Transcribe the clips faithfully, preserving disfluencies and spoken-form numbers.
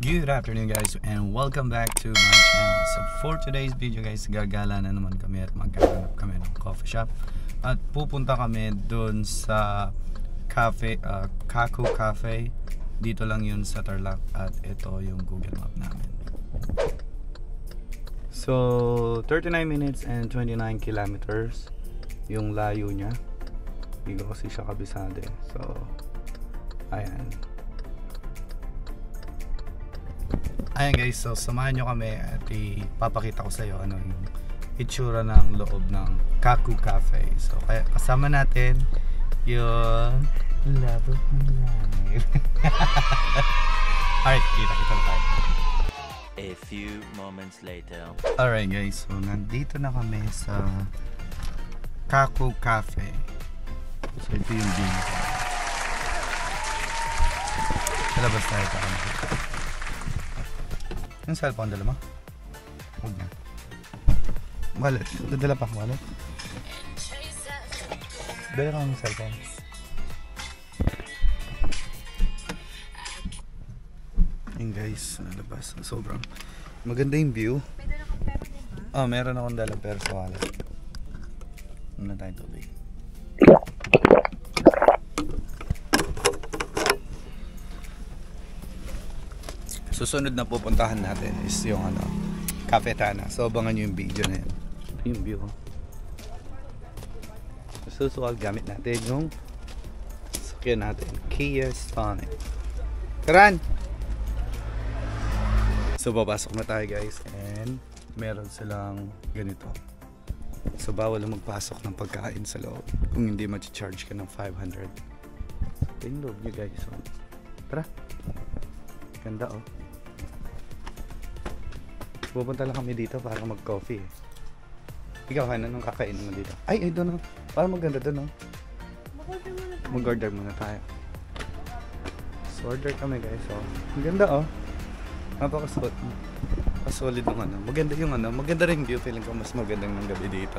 Good afternoon guys and welcome back to my channel. So for today's video guys, gagala na naman kami at magkakanap kami ng coffee shop. At pupunta kami dun sa cafe, uh, Kaku Cafe. Dito lang yun sa Tarlac at ito yung Google Map namin. So thirty-nine minutes and twenty-nine kilometers yung layo niya. Hindi ko kasi siya kabisado. So ayan. Ayan guys, so samahan nyo kami at ipapakita ko sa iyo ano yung itsura ng loob ng Kaku Cafe. So kaya kasama natin yung love of my life. Alright, kita-kita na tayo. A few moments later. Alright guys, so nandito na kami sa Kaku Cafe. So ito yung view. Sa labas tayo pa kami. Yung cellphone, dala mo? Huwag na. Wallet. Dadala pa wallet? Dala ka ng cellphone. Yung guys, nalabas. Sobrang maganda yung view. May dala kang pera din ba? Ah, meron akong dalang pera sa wallet. Muna tayong tubig. Susunod na pupuntahan natin is yung ano, Cafe Tana. So abangan nyo yung video na yun. Ito yung view. Susunod gamit natin yung sakyan natin, Kia Stonic. Karan! So babasok na tayo guys and meron silang ganito. So bawal magpasok ng pagkain sa loob kung hindi ma-charge ka ng five hundred. Ito yung loob nyo guys. So, tara! Ganda oh. Pupunta lang kami dito para mag-coffee eh. Ikaw, ano nung kakain mo dito? Ay, ay doon oh. Parang maganda doon oh. Mag-order muna tayo. Mag-order muna tayo. So order kami guys oh. Ang ganda oh. Napaka-solid. Napaka-solid ng ano. Maganda yung ano. Maganda rin view. Feeling ko mas magandang ng gabi dito.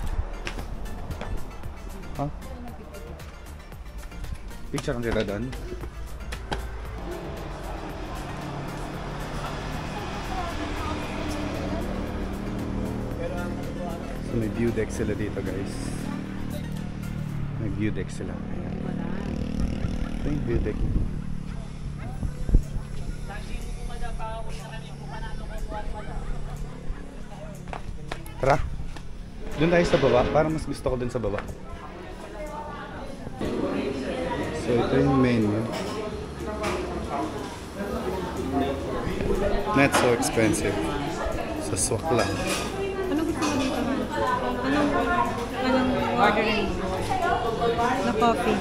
Huh? Picture ang tira doon. So may view deck sila dito guys. May view deck sila. Ayan. Ito yung view deck. Tara. Doon tayo sa baba. Parang mas gusto ko dun sa baba. So ito yung menu. Not so expensive. Sa swak lang. Ano gusto mo dito man? Anong, anong ordering mo? Na coffee.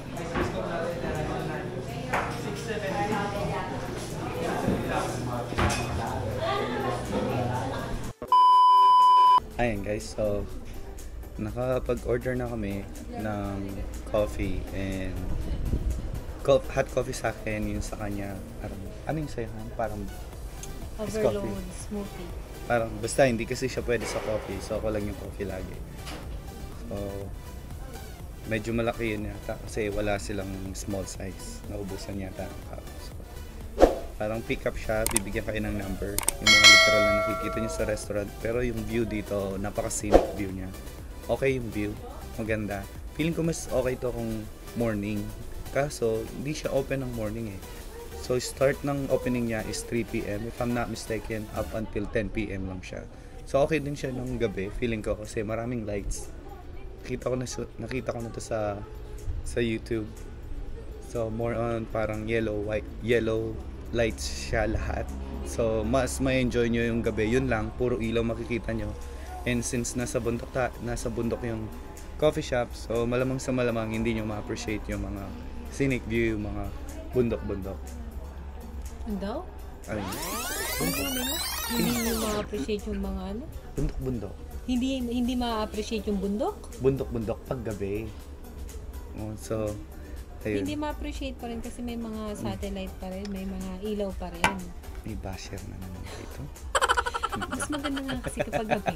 Ayan guys, so nakapag-order na kami ng coffee and co hot coffee sa akin, yung sa kanya parang, ano yung sa'yo? Parang Overload coffee. smoothie. Parang basta hindi kasi siya pwede sa coffee, so ako lang yung coffee lagi. So medyo malaki yun yata kasi wala silang small size, naubusan yata ang cup. So, parang pick up siya, bibigyan kayo ng number, yung mga literal na nakikita nyo sa restaurant, pero yung view dito, napaka-scenic view niya. Okay yung view, maganda. Feeling ko mas okay to kung morning, kaso hindi siya open ng morning eh. So start ng opening niya is three p m if I'm not mistaken, up until ten p m lang siya. So okay din siya nung gabi, feeling ko kasi maraming lights. Nakita ko na, nakita ko na to sa sa YouTube. So more on parang yellow, white, yellow lights siya lahat. So mas ma-enjoy nyo yung gabi, yun lang, puro ilaw makikita nyo. And since nasa bundok, ta nasa bundok yung coffee shop, so malamang sa malamang hindi nyo ma-appreciate yung mga scenic view, yung mga bundok-bundok. Ano daw? Ay, Ano naman? Hindi nyo ma-appreciate yung mga ano? bundok-bundok. Hindi hindi ma-appreciate yung bundok? Bundok-bundok pag gabi. Oh, so ayun. Hindi ma-appreciate pa rin kasi may mga satellite pa rin, may mga ilaw pa rin. May basher na naman dito. Mas maganda nga kasi kapag gabi.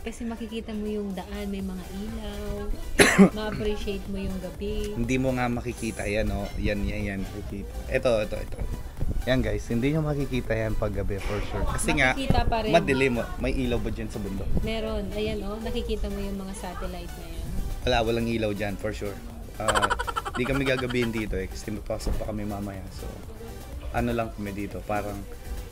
Kasi makikita mo yung daan, may mga ilaw, ma-appreciate mo yung gabi. Hindi mo nga makikita yan, oh. Yan, yan, yan. Makikita. Ito, ito, ito. Yan guys, hindi nyo makikita yan pag gabi for sure. Kasi Makikita nga, pa rin. madilim mo. May ilaw ba dyan sa bundok? Meron, ayan oh, nakikita mo yung mga satellite na yan. Wala, walang ilaw dyan for sure. Uh, di kami gagabihin dito eh, kasi mapasok pa kami mamaya. So, ano lang kami dito, parang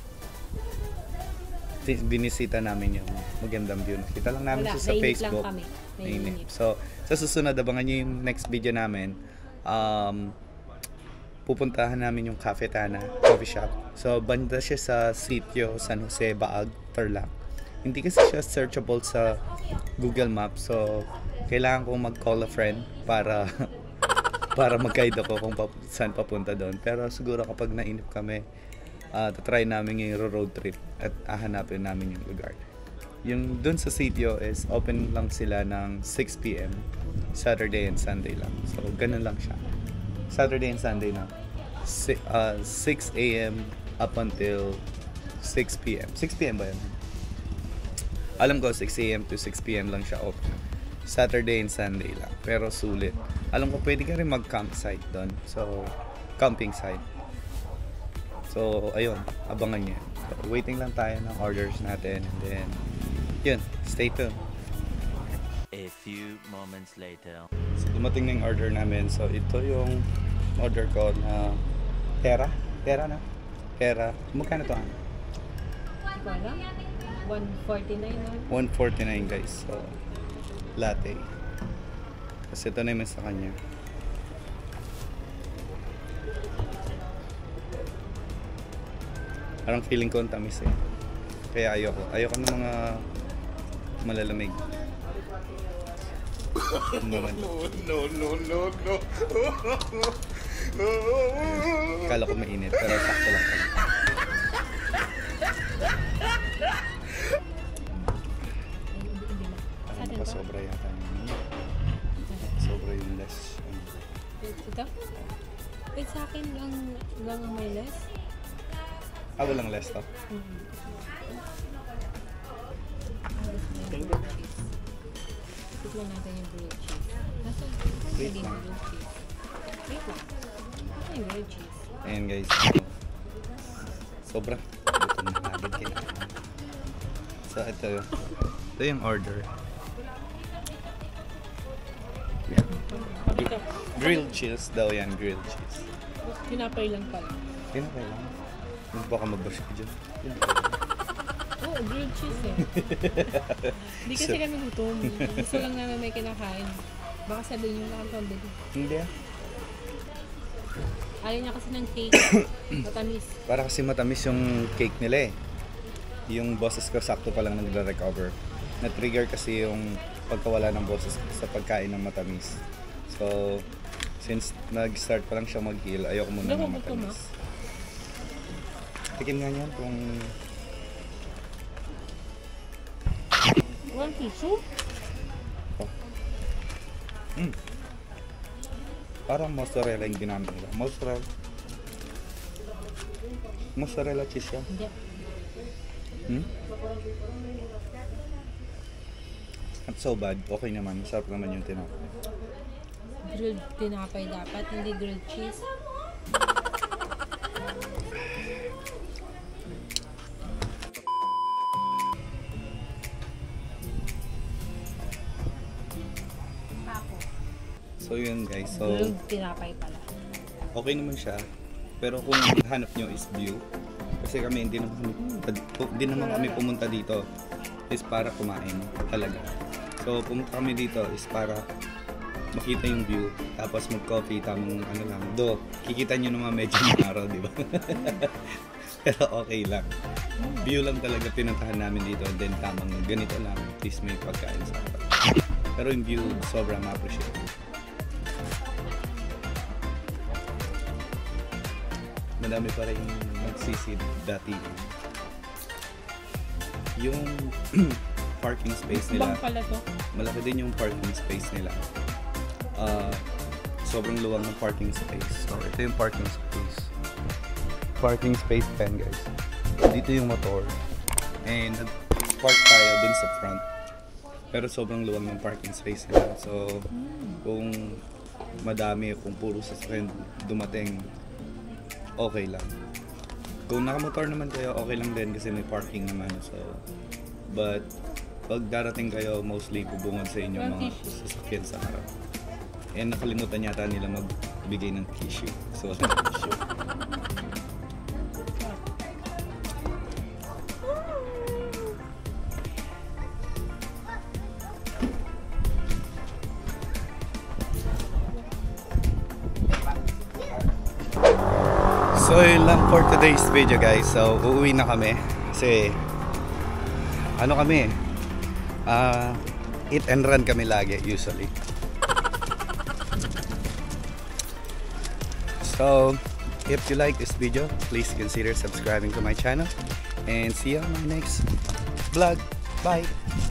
binisita namin yung magandang view. Nakita lang namin Wala, siya sa nainip Facebook. lang kami. Nainip. Nainip. So, sa susunod, abangan nyo yung next video namin. Um, pupuntahan namin yung Cafe Tana coffee shop. So, banda siya sa sitio San Jose, Baag, Tarlac. Hindi kasi siya searchable sa Google Maps. So, kailangan kong mag-call a friend para para mag-guide ako kung pa, saan papunta doon. Pero siguro kapag nainip kami, uh, try namin yung road trip at hahanapin namin yung lugar. Yung doon sa sitio is open lang sila ng six p m Saturday and Sunday lang. So, ganun lang siya. Saturday and Sunday na. Si, uh, six a m up until six p m six p m ba yun? Alam ko six a m to six p m lang siya open. Saturday and Sunday lang. Pero sulit. Alam ko pwede ka rin mag-campsite doon. So, camping site. So, ayun. Abangan niyo. So, waiting lang tayo ng orders natin. And then, yun. Stay tuned. A few moments later. So, dumating na yung order namin. So, ito yung order ko na pera. Pera na. Pera. Magkano to? Hindi ko alam. one forty-nine no? one forty-nine guys. So, latte. Kasi ito na yung sa kanya. Parang feeling ko ang tamis eh. Kaya ayoko. Ayoko ng mga malalamig. No, no, no, no, no. Kala ko mainit, pero sakto lang pala. Ano pa sobra yata yung sobra yung less. Ito? Wait, sa akin lang, lang ang may less? Ah, walang less to? Mm-hmm. Tignan natin yung grilled cheese. Nasa, nasa Wait din lang. yung grilled cheese. Wait lang. Nasa yung grilled cheese. Ayan guys. Sobra. Ito na agad kayo. So ito yun. Ito yung order. Yeah. Ito. Grilled cheese daw yan, grilled cheese. Pinapay lang pala. Yun na kailangan. Yung baka mag-brush ka dyan. Yun na Oo, oh, grilled cheese eh. Hindi kasi kami gutom. Gusto lang namin may kinakain. Baka sabihin yung nakapabili. Hindi ah. Ayaw niya kasi ng cake. Matamis. Para kasi matamis yung cake nila eh. Yung boses ko sakto pa lang nagre-recover. Na-trigger kasi yung pagkawala ng boses ko sa pagkain ng matamis. So, since nag-start pa lang siya mag-heal, ayoko muna ng matamis. Tikim nga niyan kung... One tissue? Oh. Mm. Parang mozzarella yung ginamit nila. Mozzarella. Mozzarella cheese yan. Hindi. Hmm? Not so bad. Okay naman. Masarap naman yung tinapay. Grilled tinapay dapat, hindi grilled cheese. So yun guys. So Grilled tinapay pala. okay naman siya. Pero kung hanap nyo is view. Kasi kami hindi naman, hindi naman kami pumunta dito is para kumain talaga. So pumunta kami dito is para makita yung view, tapos mag-coffee, tamang ano lang. Do, kikita nyo naman medyo ng araw, di ba? Pero okay lang. View lang talaga pinuntahan namin dito, and then tamang ganito lang, at least may pagkain sa akin. Pero yung view, sobrang ma-appreciate. Madami pa rin nagsisid dati. Yung parking space nila, Bang pala to? malaki din yung parking space nila. Uh, sobrang luwang ng parking space. So, ito yung parking space. Parking space ten guys. Dito yung motor. And nag-park tayo dun sa front. Pero sobrang luwag ng parking space nila. So, kung madami, kung puro sasakyan dumating, okay lang. Kung nakamotor naman kayo, okay lang din kasi may parking naman. So, but pag darating kayo, mostly bubungod sa inyo mga sasakyan sa harap. And nakalimutan yata nila magbigay ng tissue. So, tissue. So yun lang for today's video guys. So uuwi na kami kasi ano kami uh, eat and run kami lagi usually. So if you like this video, please consider subscribing to my channel and see you on my next vlog. Bye!